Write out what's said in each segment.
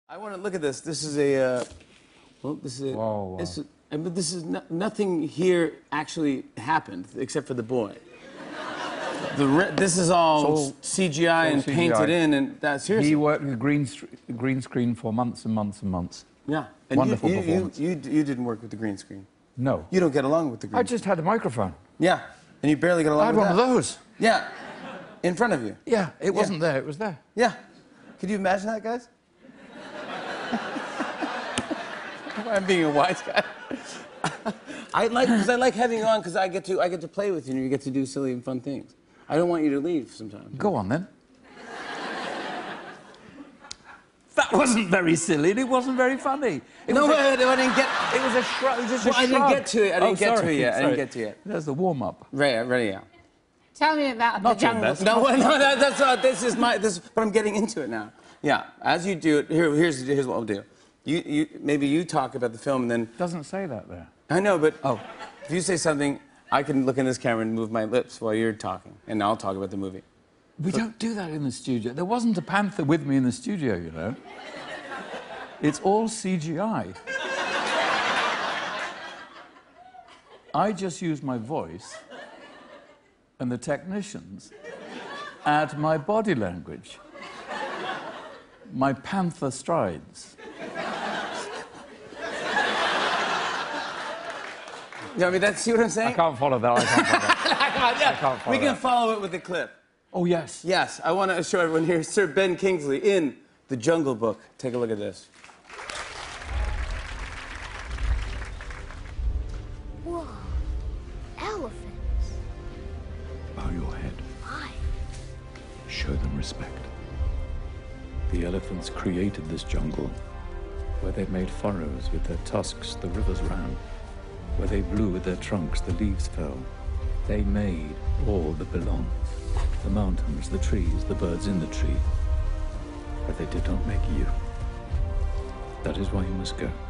I want to look at this. This is a, well, this is a, Whoa. but this is nothing here actually happened except for the boy. This is all CGI and painted in, and that's seriously. He worked with green screen for months and months and months. Yeah. And Wonderful performance. You didn't work with the green screen. No. You don't get along with the green I just had a microphone. Yeah. And you barely get along I had with one that. of those. Yeah. In front of you. Yeah, it wasn't there, it was there. Yeah. Could you imagine that, guys? I'm being a wise guy. I like having you on because I get to play with you and you get to do silly and fun things. I don't want you to leave sometimes. Go on, then. That wasn't very silly and it wasn't very funny. I didn't get... It was a shrug. I didn't get to it. I didn't get to it yet. I didn't get to it yet. There's the warm-up. Ready, yeah. Tell me about the jungle. No, that's not. But I'm getting into it now. Yeah, as you do it, here's what I'll do. Maybe you talk about the film and then... Doesn't say that there. I know, but if you say something, I can look in this camera and move my lips while you're talking, and I'll talk about the movie. We don't do that in the studio. There wasn't a panther with me in the studio, you know. It's all CGI. I just use my voice, and the technicians add my body language, my panther strides. You know, I mean, see what I'm saying? I can't follow that. I can't follow that. Yeah, I can't follow we can that. follow it with a clip. Oh, yes. Yes, I want to show everyone here Sir Ben Kingsley in The Jungle Book. Take a look at this. Whoa, elephants. Bow your head. Why? Show them respect. The elephants created this jungle, where they made furrows with their tusks, the rivers ran. Where they blew with their trunks, the leaves fell. They made all that belongs. The mountains, the trees, the birds in the tree. But they did not make you. That is why you must go.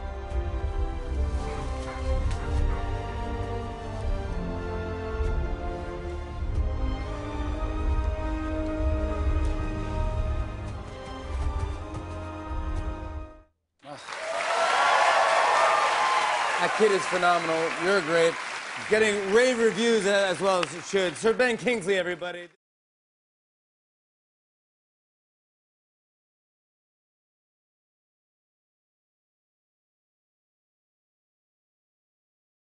That kid is phenomenal. You're great. Getting rave reviews as well as it should. Sir Ben Kingsley, everybody.